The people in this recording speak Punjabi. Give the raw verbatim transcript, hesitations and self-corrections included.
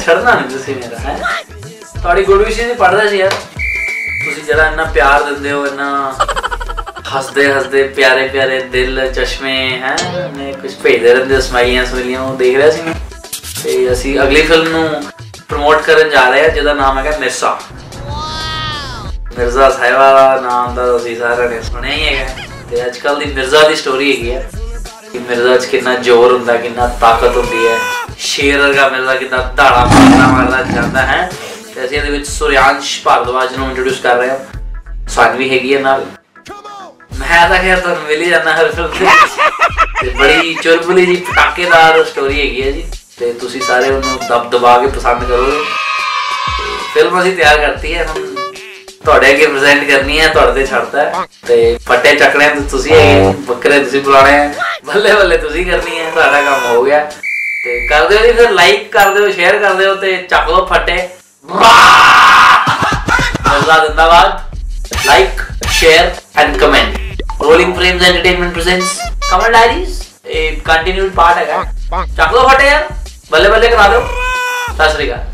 ਛੱਡਣਾ ਨਹੀਂ ਤੁਸੀਂ ਮੇਰਾ ਹੈ ਤੁਹਾਡੀ ਗੁੱਡ ਵਿਸ਼ੇਸ ਪੜ੍ਹਦਾ ਸੀ ਯਾਰ ਤੁਸੀਂ ਜਿਹੜਾ ਇੰਨਾ ਪਿਆਰ ਦਿੰਦੇ ਹੋ ਇੰਨਾ ਹੱਸਦੇ ਹੱਸਦੇ ਪਿਆਰੇ ਪਿਆਰੇ ਦਿਲ ਚਸ਼ਮੇ ਹੈ ਨੇ ਕੁਝ ਭੇਜਦੇ ਰਹਿੰਦੇ ਸਮਾਈਆਂ ਸਮਾਈਆਂ ਉਹ ਦੇਖ ਰਿਹਾ ਸੀ ਮੈਂ ਤੇ ਅਸੀਂ ਅਗਲੀ ਫਿਲਮ ਨੂੰ ਪ੍ਰਮੋਟ ਕਰਨ ਜਾ ਰਹੇ ਹਾਂ ਜਿਹਦਾ ਨਾਮ ਹੈਗਾ ਮਿਰਜ਼ਾ ਮਿਰਜ਼ਾ ਸਾਹਿਬਾ ਦਾ ਨਾਮ ਤਾਂ ਤੁਸੀਂ ਸਾਰਿਆਂ ਨੇ ਸੁਣਿਆ ਹੀ ਹੈਗਾ ਤੇ ਅੱਜ ਕੱਲ੍ਹ ਦੀ ਮਿਰਜ਼ਾ ਦੀ ਸਟੋਰੀ ਹੈਗੀ ਹੈ ਕਿ ਮਿਰਜ਼ਾ 'ਚ ਕਿੰਨਾ ਜ਼ੋਰ ਹੁੰਦਾ ਕਿੰਨਾ ਤਾਕਤ ਹੁੰਦੀ ਹੈ ਸ਼ੇਰ ਵਰਗਾ ਮਿਰਜ਼ਾ ਕਿੱਦਾਂ ਧਾੜਾ ਮਾਰਦਾ ਮਾਰਦਾ ਜਾਂਦਾ ਹੈ ਤੇ ਅਸੀਂ ਇਹਦੇ ਵਿੱਚ ਸੂਰਯਾਂਸ਼ ਭਾਰਦਵਾਜ ਨੂੰ ਇੰਟਰੋਡਿਊਸ ਕਰ ਰਹੇ ਹਾਂ ਸਾਨਵੀ ਹੈਗੀ ਹੈ ਨਾਲ ਮੈਂ ਤਾਂ ਖੈਰ ਤੁਹਾਨੂੰ ਮਿਲ ਹੀ ਜਾਂਦਾ ਹਰ ਫਿਲਮ ਤੇ ਬੜੀ ਚੁਲਬੁਲੀ ਜੀ ਪਟਾਕੇਦਾਰ ਸਟੋਰੀ ਹੈਗੀ ਹੈ ਜੀ ਤੇ ਤੁਸੀਂ ਸਾਰੇ ਉਹਨੂੰ ਦਬ ਦਬਾ ਕੇ ਪਸੰਦ ਕਰੋਗੇ ਫਿਲਮ ਅਸੀਂ ਤਿਆਰ ਕਰਤੀ ਹੈ ਹੁਣ ਤੁਹਾਡੇ ਅੱਗੇ ਪ੍ਰੈਜ਼ੈਂਟ ਕਰਨੀ ਹੈ ਤੁਹਾਡੇ ਤੇ ਛੱਡਦਾ ਤੇ ਫੱਟੇ ਚੱਕਣੇ ਤੁਸੀਂ ਹੈਗੇ ਬੱਕਰੇ ਤੁਸੀਂ ਬੁਲਾਣੇ ਬੱਲੇ ਬੱਲੇ ਤੁਸੀਂ ਕਰਨੀ ਹੈ ਤੁਹਾਡਾ ਕੰਮ ਹੋ ਗਿਆ ਤੇ ਕਰ ਦਿਓ ਜੀ ਫਿਰ ਲਾਈਕ ਕਰ ਦਿਓ ਸ਼ੇਅਰ ਕਰ ਦਿਓ ਤੇ ਚੱਕ ਲਓ ਫੱਟੇ ਮਿਰਜ਼ਾ ਜ਼ਿੰਦਾਬਾਦ like share and comment. Rolling Frames Entertainment presents Kanwal Diaries. A continued part है क्या? चक लो फटे यार, बल्ले बल्ले करा दो. सत श्री अकाल.